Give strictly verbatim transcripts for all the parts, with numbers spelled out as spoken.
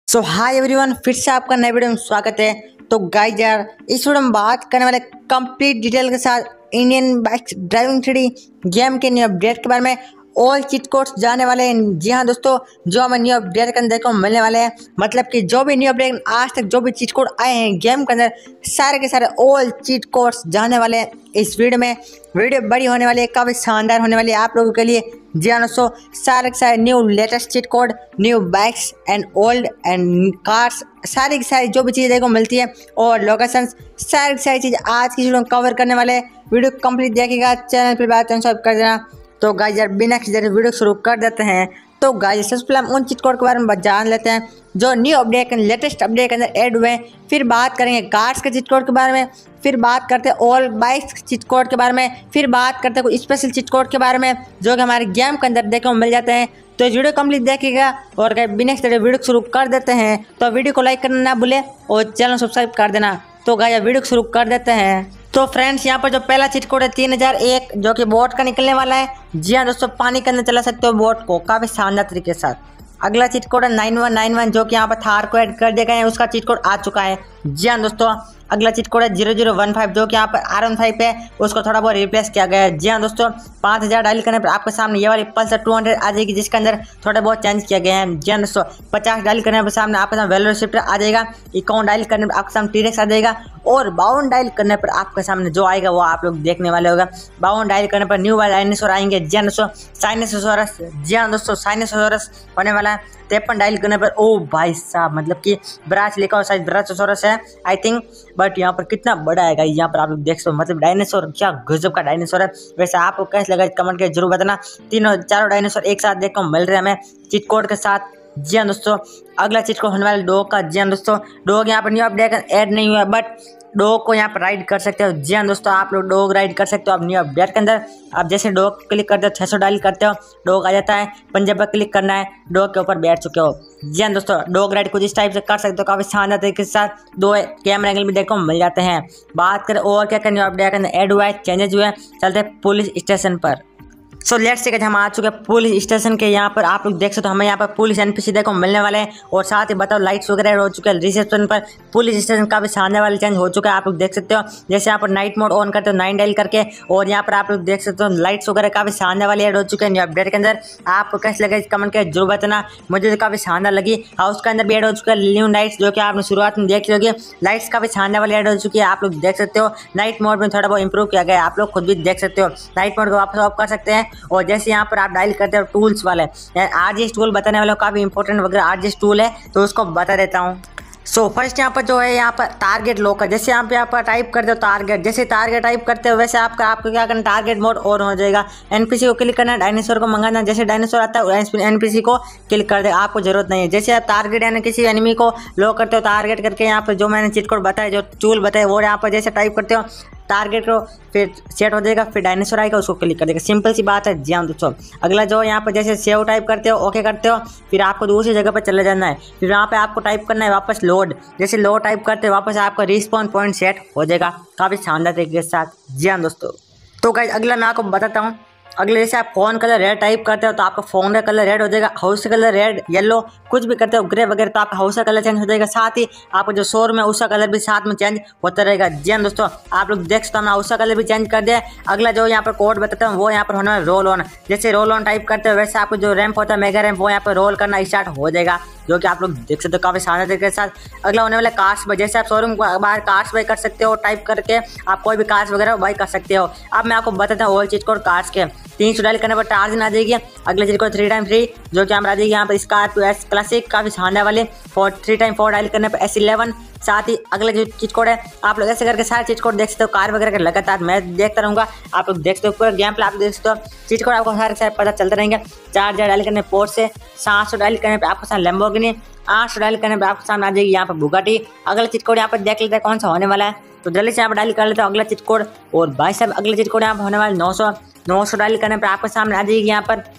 सो hi everyone, फिर से आपका नए वीडियो में स्वागत है। तो गाइस यार, इस वीडियो में बात करने वाले कंप्लीट डिटेल के साथ Indian bike driving three game के न्यू अपडेट के बारे में ऑल चीट कोड्स जाने वाले हैं। जी हाँ दोस्तों, जो हमें न्यू अपडेट के अंदर देखने को मिलने वाले हैं, मतलब कि जो भी न्यू अपडेट आज तक जो भी चीट कोड आए हैं गेम के अंदर, सारे के सारे ऑल चीट कोड्स जाने वाले हैं इस वीडियो में। वीडियो बड़ी होने वाली है, काफ़ी शानदार होने वाली है आप लोगों के लिए। जी हाँ दोस्तों, सारे के सारे new latest cheat code, new bikes and old and cars, सारी की सारी जो भी चीज़ें देखो मिलती है और लोकेशंस, सारी की सारी चीज़ आज की वीडियो में कवर करने वाले हैं। वीडियो कंप्लीट देखिएगा, चैनल पर बात सब्सक्राइब कर देना। तो गाइस यार, बिना किसी देरी वीडियो शुरू कर देते हैं। तो गाइस सबसे पहले हम उन चीट कोड के बारे में जान लेते हैं जो न्यू अपडेट लेटेस्ट अपडेट के अंदर ऐड हुए हैं। फिर बात करेंगे कार्स के चीट कोड के बारे में, फिर बात करते हैं ऑल बाइक्स चीट कोड के बारे में, फिर बात करते हैं कोई स्पेशल चीट कोड के बारे में जो कि हमारे गेम के अंदर देखने को मिल जाते हैं। तो इस वीडियो कंप्लीट देखिएगा और गाइस बिना किसी देरी वीडियो शुरू कर देते हैं। तो वीडियो को लाइक करना ना भूले और चैनल सब्सक्राइब कर देना। तो गाइस वीडियो शुरू कर देते हैं। तो फ्रेंड्स, यहाँ पर जो पहला चीट कोड है तीन हज़ार एक, जो कि बोट का निकलने वाला है। जी हाँ दोस्तों, पानी के अंदर चला सकते हो बोट को काफ़ी शानदार तरीके के साथ। अगला चीट कोड है नाइन वन नाइन वन, जो कि यहाँ पर थार को ऐड कर दिया गया है, उसका चीट कोड आ चुका है। जी हाँ दोस्तों, अगला चीट कोड है जीरो जीरो वन फाइव, जो कि यहाँ पर आर वन फाइव पे उसको थोड़ा बहुत रिप्लेस किया गया है। जी हाँ दोस्तों, पाँच हज़ार डायल करने पर आपके सामने ये वाली पल्सर टू हंड्रेड आ जाएगी, जिसके अंदर थोड़े बहुत चेंज किया गया है। जी हाँ दोस्तों, पचास डायल करने पर सामने आपके सामने वेलोसिटी आ जाएगा, इक्यावन डायल करने पर आपके सामने टीरेक्स आ जाएगा और बावन डायल करने पर आपके सामने जो आएगा वो आप लोग देखने वाले होगा। बावन डायल करने पर न्यू वाले डायनासोर आएंगे। जी हाँ दोस्तों, साइनोसोरस। जी हाँ दोस्तों, साइनोसोरस होने वाला है। तिरपन डायल करने पर ओ भाई साहब, मतलब कि ब्राच लिखा हुआ शायद ब्राचोसोरस है आई थिंक, बट यहाँ पर कितना बड़ा है गाइस, यहाँ पर आप लोग देख सकते हो। मतलब डायनासोर क्या गजब का डायनासोर है। वैसे आपको कैसे लगा कमेंट करके जरूर बताना। तीनों चारों डायनासोर एक साथ देखने को मिल रहे हैं हमें चीट कोड के साथ। जी हाँ दोस्तों, अगला चीट कोड होने वाला डॉग का। जी हाँ दोस्तों, डॉग यहाँ पर न्यू अपडेट ऐड नहीं हुआ है, बट डॉग को यहाँ पर राइड कर सकते हो। जी हाँ दोस्तों, आप लोग डॉग राइड कर सकते हो आप न्यू अपडेट के अंदर। आप जैसे डॉग क्लिक करते हो, छह सौ डायल करते हो, डॉग आ जाता है। पंजे पर क्लिक करना है, डॉग के ऊपर बैठ चुके हो। जी हाँ दोस्तों, डॉग राइड कुछ इस टाइप से कर सकते हो, काफ़ी शानदार तरीके के साथ। दो कैमरा एंगल भी देखो मिल जाते हैं। बात करें और क्या क्या न्यू अपडेट के अंदर ऐड हुआ है, चेंजेस हुए हैं, चलते हैं पुलिस स्टेशन पर। सो लेट्स से हम आ चुके हैं पुलिस स्टेशन के। यहाँ पर आप लोग देख सकते हो, हमें यहाँ पर पुलिस एनपीसी देखो मिलने वाले हैं और साथ ही बताओ लाइट्स वगैरह हो चुके हैं रिसेप्शन पर। पुलिस स्टेशन का भी शानदार वाला चेंज हो चुका है, आप लोग देख सकते हो। जैसे यहाँ पर नाइट मोड ऑन करते हो नाइन डायल करके, और यहाँ पर आप लोग देख सकते हो लाइट्स वगैरह काफ़ी शानदार वाली ऐड हो चुके हैं न्यू अपडेट के अंदर। आपको कैसे लगे कमेंट करके जरूर बताना, मुझे तो काफ़ी शानदार लगी। हाउस के अंदर भी ऐड हो चुका है न्यू लाइट्स, जो कि आपने शुरुआत में देख लोगे। लाइट्स काफ़ी शानदार वाली ऐड हो चुकी है, आप लोग देख सकते हो। नाइट मोड में थोड़ा बहुत इंप्रूव किया गया है, आप लोग खुद भी देख सकते हो। नाइट मोड को वापस ऑफ कर सकते हैं। और जैसे यहाँ पर आप डायल करते हो टूल्स वाले, आरजीएस टूल बताने वाले काफ़ी इंपॉर्टेंट वगैरह आरजीएस टूल है, तो उसको बता देता हूँ। सो so, फर्स्ट यहाँ पर जो है यहाँ पर टारगेट लॉकर, जैसे यहाँ पे यहाँ पर टाइप करते हो टारगेट, जैसे टारगेट टाइप करते हो वैसे आपका आपको क्या करना, टारगेट मोड ऑन हो जाएगा। एनपीसी को क्लिक करना है, डायनासोर को मंगाना, जैसे डायनासोर आता है एनपीसी को क्लिक कर दे, आपको जरूरत नहीं है। जैसे आप टारगेट यानी किसी एनिमी को लॉक करते हो टारगेट करके, यहाँ पर जो मैंने चीट कोड बताया, जो टूल बताया, वो यहाँ पर जैसे टाइप करते हो टारगेट को, फिर सेट हो जाएगा, फिर डायनासोर आएगा, उसको क्लिक कर देगा। सिंपल सी बात है। जी हाँ दोस्तों, अगला जो यहाँ पर जैसे सेव टाइप करते हो, ओके करते हो, फिर आपको दूसरी जगह पर चले जाना है। फिर वहाँ पे आपको टाइप करना है वापस लोड, जैसे लोड टाइप करते हो वापस आपका रिस्पॉन पॉइंट सेट हो जाएगा काफ़ी शानदार तरीके के साथ। जी हाँ दोस्तों, तो गाइस अगला मैं आपको बताता हूँ। अगले जैसे आप फोन कलर रेड टाइप करते हो तो आपका फोन का कलर रेड हो जाएगा। हाउस का कलर रेड, येलो कुछ भी करते हो, ग्रे वगैरह, तो आपका हाउस का कलर चेंज हो जाएगा। साथ ही आपका जो शोरूम है उसका कलर भी साथ में चेंज होता रहेगा। जी हाँ दोस्तों, आप लोग देख सकते हो, हमने हाउस का कलर भी चेंज कर दिया। अगला जो यहाँ पर कोड बताता हूँ वो यहाँ पर होना है रोल ऑन। जैसे रोल ऑन टाइप करते हो वैसे आपको जो रैंप होता है मेगा रैंप, वो यहाँ पर रोल करना स्टार्ट हो जाएगा, जो कि आप लोग देख सकते हो काफ़ी शानदार तरीके के साथ। अगला होने वाला कार्स बाय, जैसे आप शोरूम बाहर कार्स बाय कर सकते हो, टाइप करके आप कोई भी कार्स वगैरह बाय कर सकते हो। अब मैं आपको बताता हूँ ऑल चीट कोड कार्स के। तीन सौ डायल करने पर टार्जन आ जाएगी। अगले cheat code three time three, जो कि हमारा आ जाएगी यहाँ पर स्कॉर्पियो एस क्लासिक, काफ़ी शानदार वाले। Four three time four dial करने पर एस इलेवन। साथ ही अगले जो चीट कोड है, आप लोग ऐसे करके सारे चीट कोड देख सकते हो, कार वगैरह का लगातार मैं देखता रहूँगा, आप लोग देख सकते हो पूरा गेम प्ले, आप देख सकते हो चीट कोड आपको सारे सारे पता चलते रहेंगे। चार हज़ार डायल करने पोर्ट से, सात सौ डायल करने पर आपको सामने लैम्बोर्गिनी, आठ सौ डायल करने पर आपके सामने आ जाएगी यहाँ पर बुगाटी। अगला चीट कोड यहाँ पर देख लेते हैं कौन सा होने वाला है, तो जल्दी से यहाँ पर डायल कर लेते हैं अगला चीट कोड। और भाई साहब अगले चीट कोड यहाँ पर होने वाला नौ सौ नौ सौ डायल करने पर आपके सामने आ जाएगी यहाँ पर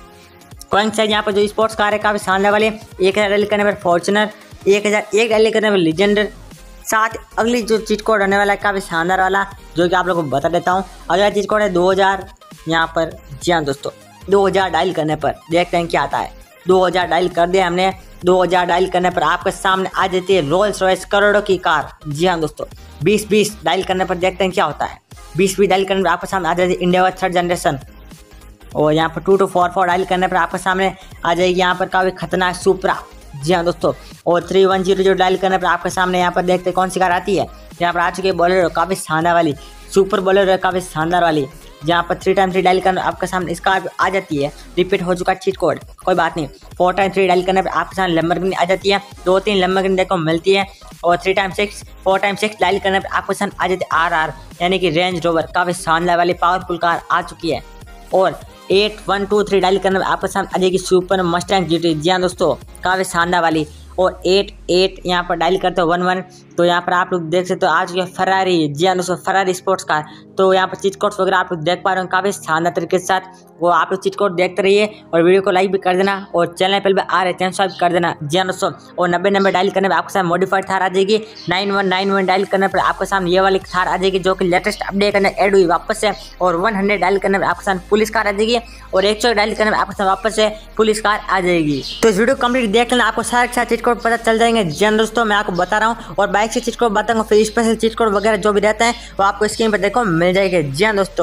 कौन सा, यहाँ पर जो स्पोर्ट्स कार है काफ़ी शानदार वाले। एक हज़ार डायल करने पर फॉर्चुनर, एक हज़ार एक डायल करने पर लीजेंडर। साथ अगली जो चीट कोड होने वाला है काफ़ी शानदार वाला, जो कि आप लोगों को बता देता हूँ। अगला चीट कोड है दो हज़ार यहाँ पर। जी हाँ दोस्तों, दो हज़ार डायल करने पर देखते हैं क्या आता है। दो हज़ार डायल कर दिया हमने, दो हजार डायल करने पर आपके सामने आ जाती है रोल्स रॉयस करोड़ों की कार। जी हाँ दोस्तों, बीस बीस डायल करने पर देखते हैं क्या होता है। बीस बीस डायल करने पर आपके सामने आ जाती है इंडिया थर्ड जनरेशन। और यहाँ पर two two four four dial करने पर आपके सामने आ जाएगी यहाँ पर काफ़ी खतरनाक सुपरा। जी हाँ दोस्तों, और three one zero zero dial करने पर आपके सामने यहाँ पर देखते हैं कौन सी कार आती है। यहाँ पर आ चुकी है बोलेरो, काफ़ी शानदार वाली सुपर बोलेरो है, काफ़ी शानदार वाली। जहाँ पर थ्री टाइम थ्री डायल करने आपके सामने इस कार आ जाती है। रिपीट हो चुका चीट कोड, कोई बात नहीं। फोर टाइम थ्री डायल करने पर आपके सामने लैम्बोर्गिनी आ जाती है। दो तीन लैम्बोर्गिनी देखो मिलती है। और three time six four time six dial करने पर आपके सामने आ जाती है आर आर यानी कि रेंज रोवर, काफ़ी शानदार वाली पावरफुल कार आ चुकी है। और eight one two three dial करने में आपके सामने आ जाएगी सुपर मस्टैंग जीटी। जी हाँ दोस्तों, काफ़ी शानदार वाली। और एट एट यहाँ पर डायल करते हो वन वन, तो यहाँ पर आप लोग देख सकते हो आज ये फरारी। जी हाँ दोस्तों, फरारी स्पोर्ट्स कार। तो यहाँ पर चीट कोड्स वगैरह आप लोग देख पा रहे हो काफ़ी शानदार तरीके के साथ। वो आप लोग चीट कोड देखते रहिए और वीडियो को लाइक भी कर देना और चैनल पर भी आ रहे चैनल सब्सक्राइब कर देना। जी हाँ दोस्तों, और नब्बे नंबर डायल करने में आपके सामने मॉडिफाइड थार आ जाएगी। Nine one nine one dial करने पर आपके सामने ये वाली थार आ जाएगी जो कि लेटेस्ट अपडेट करने ऐड हुई वापस से। और वन हंड्रेड डायल करने में आपके सामने पुलिस कार आ जाएगी। और एक सौ डायल करने में आपके सामने वापस से पुलिस कार आ जाएगी। तो इस वीडियो कंप्लीट देख लेना, आपको सारे सारे चीट कोड पता चल जाएंगे। जी हाँ दोस्तों, मैं आपको बता रहा हूँ और बाइक से चीट कोड बताऊंगा, फिर स्पेशल चीट कोड वगैरह जो भी रहते हैं वो आपको स्क्रीन पर देखो मिल जाएंगे। जी हाँ दोस्तों,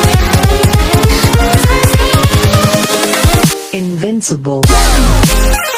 Invincible.